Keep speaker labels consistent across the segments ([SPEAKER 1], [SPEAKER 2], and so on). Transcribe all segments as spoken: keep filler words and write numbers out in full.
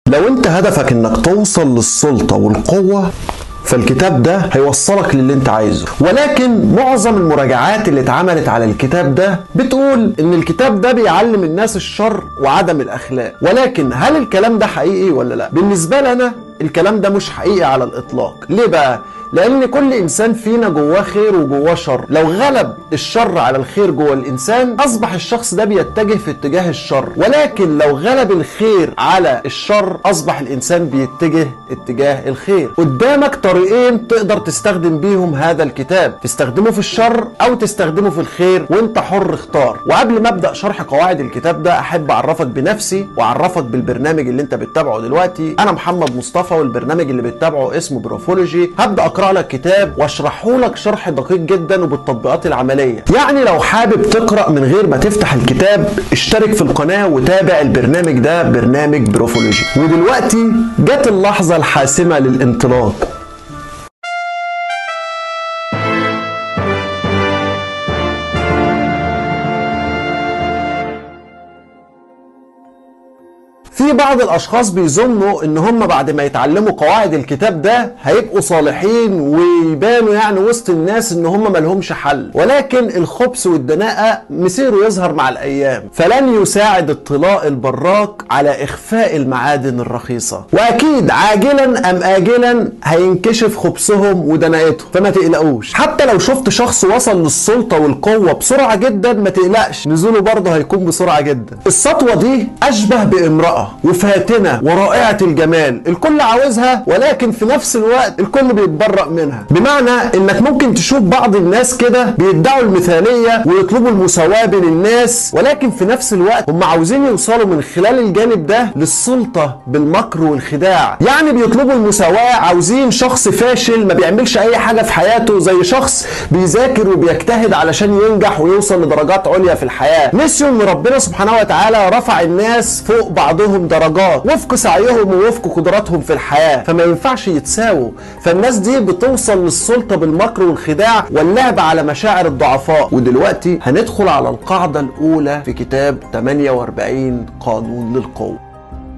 [SPEAKER 1] لو انت هدفك انك توصل للسلطة والقوة فالكتاب ده هيوصلك للي انت عايزه، ولكن معظم المراجعات اللي اتعملت على الكتاب ده بتقول ان الكتاب ده بيعلم الناس الشر وعدم الاخلاق. ولكن هل الكلام ده حقيقي ولا لا؟ بالنسبة لنا الكلام ده مش حقيقي على الاطلاق. ليه بقى؟ لان كل انسان فينا جواه خير وجواه شر. لو غلب الشر على الخير جوه الانسان اصبح الشخص ده بيتجه في اتجاه الشر، ولكن لو غلب الخير على الشر اصبح الانسان بيتجه اتجاه الخير. قدامك طريقين تقدر تستخدم بيهم هذا الكتاب، تستخدمه في الشر او تستخدمه في الخير، وانت حر اختار. وقبل ما ابدا شرح قواعد الكتاب ده احب اعرفك بنفسي واعرفك بالبرنامج اللي انت بتتابعه دلوقتي. انا محمد مصطفى والبرنامج اللي بتتابعه اسمه بروفولوجي. هبدا اقرا لك كتاب واشرحه لك شرح دقيق جدا وبالتطبيقات العمليه. يعني لو حابب تقرا من غير ما تفتح الكتاب اشترك في القناه وتابع البرنامج ده، برنامج بروفولوجي. ودلوقتي جت اللحظه الحاسمه للانطلاق. في بعض الاشخاص بيظنوا ان هم بعد ما يتعلموا قواعد الكتاب ده هيبقوا صالحين ويبانوا يعني وسط الناس ان هم ملهمش حل، ولكن الخبث والدناءة مسيره يظهر مع الايام، فلن يساعد الطلاء البراك على اخفاء المعادن الرخيصة، واكيد عاجلا ام اجلا هينكشف خبثهم ودناءتهم. فما تقلقوش، حتى لو شفت شخص وصل للسلطة والقوة بسرعة جدا ما تقلقش، نزوله برضه هيكون بسرعة جدا. السطوة دي اشبه بامرأة وفاتنة ورائعة الجمال، الكل عاوزها ولكن في نفس الوقت الكل بيتبرأ منها. بمعنى انك ممكن تشوف بعض الناس كده بيدعوا المثالية ويطلبوا المساواة بين الناس، ولكن في نفس الوقت هم عاوزين يوصلوا من خلال الجانب ده للسلطة بالمكر والخداع. يعني بيطلبوا المساواة، عاوزين شخص فاشل ما بيعملش اي حاجة في حياته زي شخص بيذاكر وبيجتهد علشان ينجح ويوصل لدرجات عليا في الحياة. نسيوا ان ربنا سبحانه وتعالى رفع الناس فوق بعضهم درجات وفق سعيهم ووفق قدراتهم في الحياة، فما ينفعش يتساووا. فالناس دي بتوصل للسلطة بالمكر والخداع واللعب على مشاعر الضعفاء. ودلوقتي هندخل على القاعدة الأولى في كتاب ثمانية وأربعين قانون للقوة.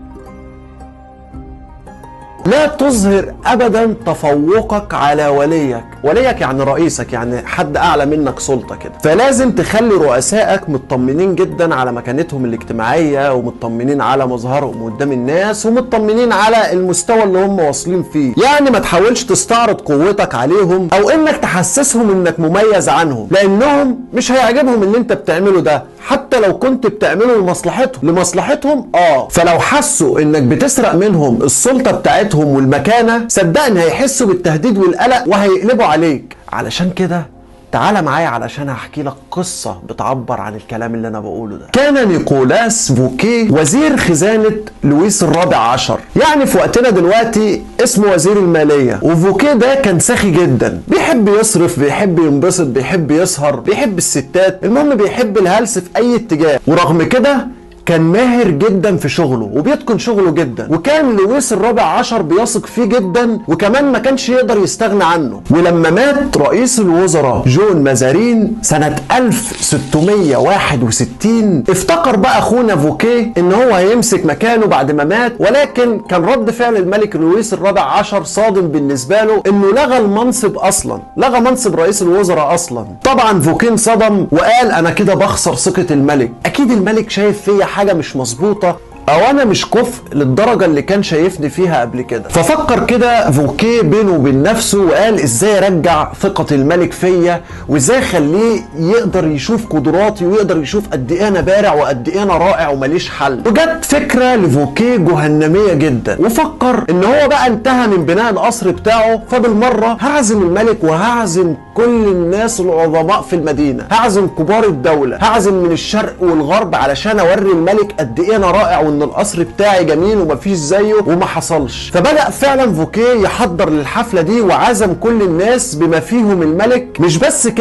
[SPEAKER 1] لا تظهر ابدا تفوقك على وليك. وليك يعني رئيسك، يعني حد اعلى منك سلطة كده. فلازم تخلي رؤسائك مطمنين جدا على مكانتهم الاجتماعية ومطمنين على مظهرهم قدام الناس ومطمنين على المستوى اللي هم واصلين فيه. يعني ما تحاولش تستعرض قوتك عليهم او انك تحسسهم انك مميز عنهم، لانهم مش هيعجبهم اللي انت بتعمله ده حتى لو كنت بتعمله لمصلحتهم. لمصلحتهم اه فلو حسوا انك بتسرق منهم السلطة بتاعتهم والمكانة صدقني هيحسوا بالتهديد والقلق وهيقلبوا عليك. علشان كده تعال معايا علشان هحكي لك قصة بتعبر عن الكلام اللي انا بقوله ده. كان نيكولاس فوكيه وزير خزانة لويس الرابع عشر، يعني في وقتنا دلوقتي اسمه وزير المالية. وفوكيه ده كان سخي جدا، بيحب يصرف، بيحب ينبسط، بيحب يسهر، بيحب الستات، المهم بيحب الهلس في اي اتجاه. ورغم كده كان ماهر جدا في شغله وبيتقن شغله جدا، وكان لويس الرابع عشر بيثق فيه جدا وكمان ما كانش يقدر يستغنى عنه. ولما مات رئيس الوزراء جون مازارين سنة ألف وستمية وواحد وستين افتكر بقى اخونا فوكيه ان هو هيمسك مكانه بعد ما مات، ولكن كان رد فعل الملك لويس الرابع عشر صادم بالنسبة له، انه لغى المنصب اصلا، لغى منصب رئيس الوزراء اصلا. طبعا فوكيه انصدم وقال انا كده بخسر ثقة الملك، اكيد الملك شايف فيا حاجة مش مظبوطة او انا مش كفء للدرجه اللي كان شايفني فيها قبل كده. ففكر كده فوكيه بينه وبين نفسه وقال ازاي ارجع ثقه الملك فيا وازاي اخليه يقدر يشوف قدراتي ويقدر يشوف قد ايه انا بارع وقد ايه انا رائع وماليش حل. وجت فكره لفوكيه جهنميه جدا، وفكر ان هو بقى انتهى من بناء القصر بتاعه، فبالمره هعزم الملك وهعزم كل الناس العظماء في المدينه، هعزم كبار الدوله، هعزم من الشرق والغرب علشان اوري الملك قد ايه انا رائع وان القصر بتاعي جميل ومفيش زيه. وما حصلش. فبدأ فعلا فوكيه يحضر للحفلة دي وعزم كل الناس بما فيهم الملك. مش بس كده،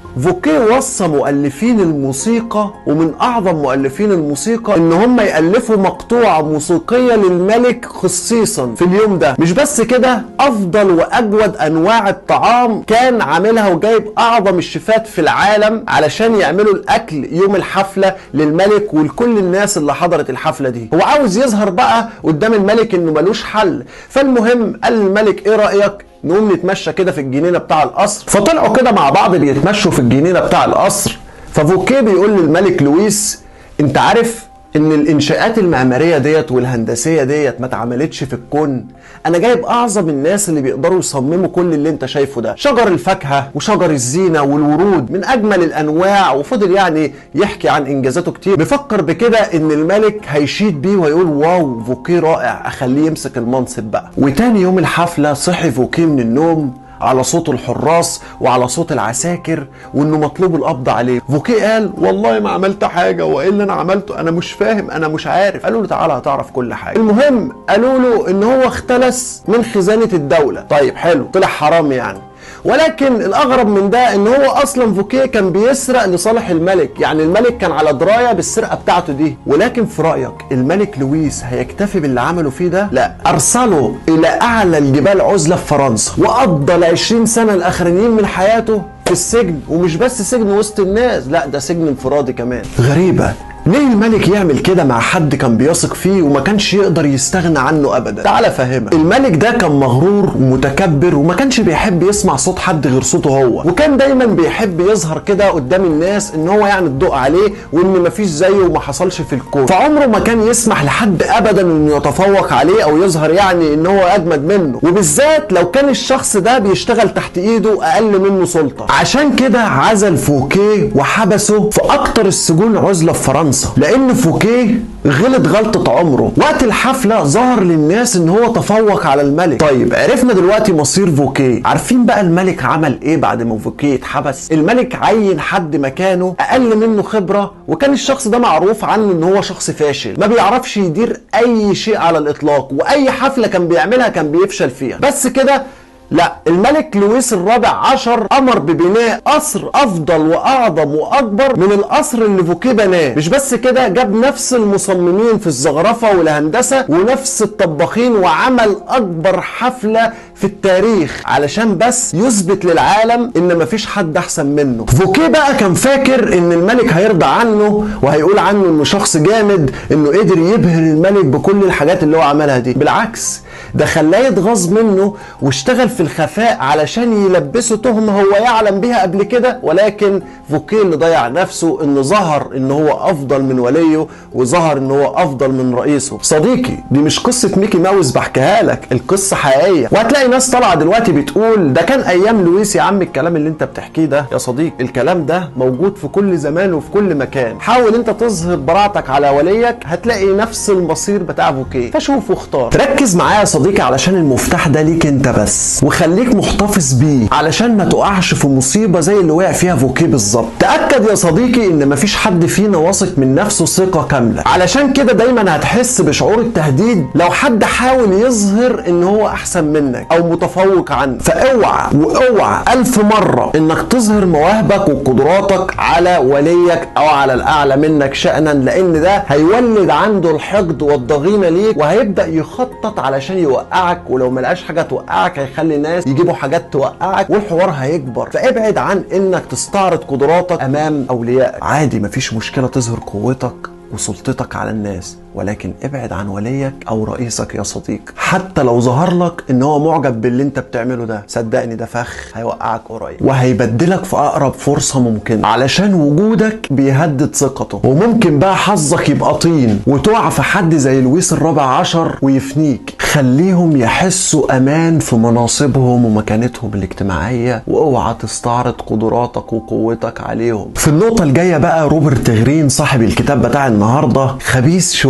[SPEAKER 1] فوكيه وصى مؤلفين الموسيقى ومن اعظم مؤلفين الموسيقى ان هم يألفوا مقطوعة موسيقية للملك خصيصا في اليوم ده. مش بس كده، افضل واجود انواع الطعام كان عاملها وجايب اعظم الشيفات في العالم علشان يعملوا الاكل يوم الحفلة للملك ولكل الناس اللي حضرت الحفلة دي. هو عاوز يظهر بقى قدام الملك انه ملوش حل. فالمهم قال للملك ايه رأيك نقوم نتمشى كده في الجنينة بتاع القصر؟ فطلعوا كده مع بعض بيتمشوا في الجنينة بتاع القصر. ففوكيه بيقول للملك لويس انت عارف ان الانشاءات المعماريه ديت والهندسيه ديت ما اتعملتش في الكون؟ انا جايب اعظم الناس اللي بيقدروا يصمموا كل اللي انت شايفه ده، شجر الفاكهه وشجر الزينه والورود من اجمل الانواع. وفضل يعني يحكي عن انجازاته كتير. بيفكر بكده ان الملك هيشيد بيه ويقول واو فوكيه رائع، اخليه يمسك المنصب بقى. وتاني يوم الحفله صحي فوكيه من النوم على صوت الحراس وعلى صوت العساكر وانه مطلوب القبض عليه. فوكيه قال والله ما عملت حاجه، وايه اللي انا عملته؟ انا مش فاهم، انا مش عارف. قالوا له تعالى هتعرف كل حاجه. المهم قالوا له ان هو اختلس من خزانه الدوله. طيب حلو، طلع حرام يعني. ولكن الاغرب من ده ان هو اصلا فوكيه كان بيسرق لصالح الملك، يعني الملك كان على درايه بالسرقه بتاعته دي. ولكن في رايك الملك لويس هيكتفي باللي عمله فيه ده؟ لا، ارسله الى اعلى الجبال عزله في فرنسا وقضى ال عشرين سنه الاخرانيين من حياته في السجن. ومش بس سجن وسط الناس، لا ده سجن انفرادي كمان. غريبه، ليه الملك يعمل كده مع حد كان بيثق فيه وما كانش يقدر يستغنى عنه ابدا؟ تعال افهمك. الملك ده كان مغرور ومتكبر وما كانش بيحب يسمع صوت حد غير صوته هو، وكان دايما بيحب يظهر كده قدام الناس ان هو يعني الضوء عليه وان مفيش زيه وما حصلش في الكون. فعمره ما كان يسمح لحد ابدا انه يتفوق عليه او يظهر يعني ان هو اجمد منه، وبالذات لو كان الشخص ده بيشتغل تحت ايده اقل منه سلطه. عشان كده عزل فوكيه وحبسه في اكتر السجون عزله في فرنسا، لان فوكيه غلط غلطة عمره. وقت الحفلة ظهر للناس ان هو تفوق على الملك. طيب عرفنا دلوقتي مصير فوكيه. عارفين بقى الملك عمل ايه بعد ما فوكيه اتحبس؟ الملك عين حد مكانه اقل منه خبرة، وكان الشخص ده معروف عنه ان هو شخص فاشل ما بيعرفش يدير اي شيء على الاطلاق، واي حفلة كان بيعملها كان بيفشل فيها. بس كده لا، الملك لويس الرابع عشر امر ببناء قصر افضل واعظم واكبر من القصر اللي فوكيه بناه. مش بس كده، جاب نفس المصممين في الزخرفه والهندسه ونفس الطباخين وعمل اكبر حفله في التاريخ علشان بس يثبت للعالم ان مفيش حد احسن منه. فوكيه بقى كان فاكر ان الملك هيرضى عنه وهيقول عنه انه شخص جامد، انه قدر يبهر الملك بكل الحاجات اللي هو عملها دي. بالعكس، ده خلاه يتغاظ منه واشتغل في الخفاء علشان يلبسه تهمه هو يعلم بيها قبل كده. ولكن فوكيه اللي ضيع نفسه، انه ظهر ان هو افضل من وليه وظهر ان هو افضل من رئيسه. صديقي، دي مش قصه ميكي ماوس بحكيها لك، القصه حقيقيه. وهتلاقي ناس طالعه دلوقتي بتقول ده كان ايام لويس. يا عم الكلام اللي انت بتحكيه ده يا صديقي، الكلام ده موجود في كل زمان وفي كل مكان. حاول انت تظهر براعتك على وليك هتلاقي نفس المصير بتاع فوكيه. فشوف واختار. تركز معايا يا صديقي علشان المفتاح ده ليك انت بس، وخليك محتفظ بيه علشان ما تقعش في مصيبه زي اللي وقع فيها فوكيه بالظبط. تاكد يا صديقي ان مفيش حد فينا واثق من نفسه ثقه كامله، علشان كده دايما هتحس بشعور التهديد لو حد حاول يظهر ان هو احسن منك او متفوق عنك. فاوعى واوعى الف مره انك تظهر مواهبك وقدراتك على وليك او على الاعلى منك شأنا، لان ده هيولد عنده الحقد والضغينه ليك وهيبدا يخطط علشان يوقعك، ولو ملقاش حاجه توقعك هيخلي الناس يجيبوا حاجات توقعك والحوار هيكبر. فابعد عن انك تستعرض قدراتك امام اوليائك. عادي مفيش مشكله تظهر قوتك وسلطتك على الناس، ولكن ابعد عن وليك او رئيسك يا صديقي. حتى لو ظهر لك ان هو معجب باللي انت بتعمله ده، صدقني ده فخ هيوقعك قريب وهيبدلك في اقرب فرصه ممكنه، علشان وجودك بيهدد ثقته. وممكن بقى حظك يبقى طين وتقع في حد زي لويس الرابع عشر ويفنيك. خليهم يحسوا امان في مناصبهم ومكانتهم الاجتماعيه، واوعى تستعرض قدراتك وقوتك عليهم. في النقطه الجايه بقى روبرت غرين صاحب الكتاب بتاع النهارده خبيث شويه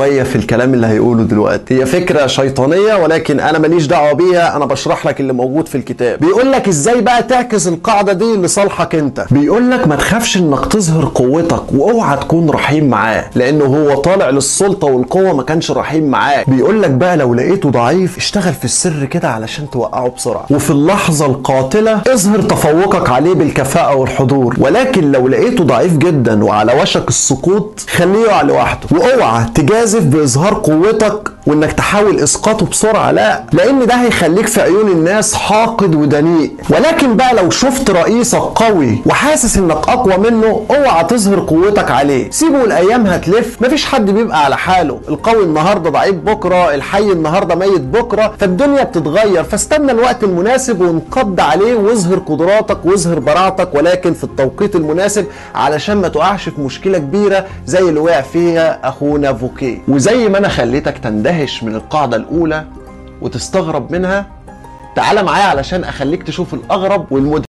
[SPEAKER 1] شويه في الكلام اللي هيقوله دلوقتي. هي فكره شيطانيه ولكن انا ماليش دعوه بيها، انا بشرح لك اللي موجود في الكتاب. بيقول لك ازاي بقى تعكس القاعده دي لصالحك انت. بيقول لك ما تخافش انك تظهر قوتك، واوعى تكون رحيم معاه، لانه هو طالع للسلطه والقوه ما كانش رحيم معاك. بيقول لك بقى لو لقيته ضعيف اشتغل في السر كده علشان توقعه بسرعه، وفي اللحظه القاتله اظهر تفوقك عليه بالكفاءه والحضور. ولكن لو لقيته ضعيف جدا وعلى وشك السقوط خليه يقع لوحده، واوعى تجازف باظهار قوتك وانك تحاول اسقاطه بسرعه، لا، لان ده هيخليك في عيون الناس حاقد ودنيء. ولكن بقى لو شفت رئيسك قوي وحاسس انك اقوى منه اوعى تظهر قوتك عليه، سيبه الايام هتلف. مفيش حد بيبقى على حاله، القوي النهارده ضعيف بكره، الحي النهارده ميت بكره، فالدنيا بتتغير. فاستنى الوقت المناسب وانقض عليه واظهر قدراتك واظهر براعتك، ولكن في التوقيت المناسب علشان ما تقعش في مشكله كبيره زي اللي وقع فيها اخونا فوكيه. وزي ما انا خليتك تندهش من القاعده الاولى وتستغرب منها، تعال معايا علشان اخليك تشوف الاغرب والمدهش.